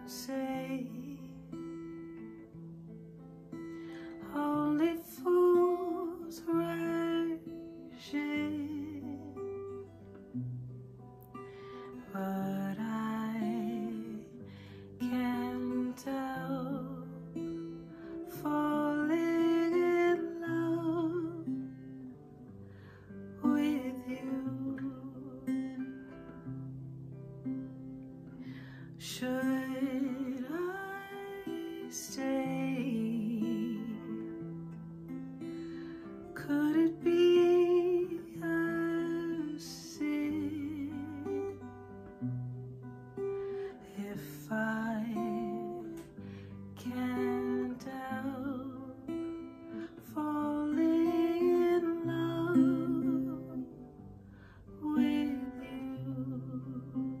say only fools rush in, but I can tell, falling in love with you. Should I stay? Could it be a sin if I can't help falling in love with you?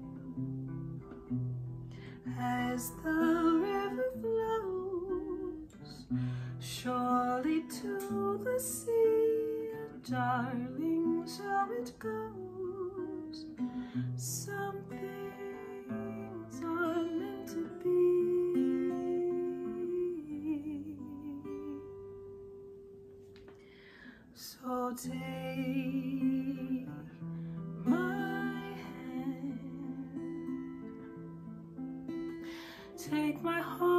As the river flows surely to the sea, darling, so it goes. Some things are meant to be. So take my hand, take my heart.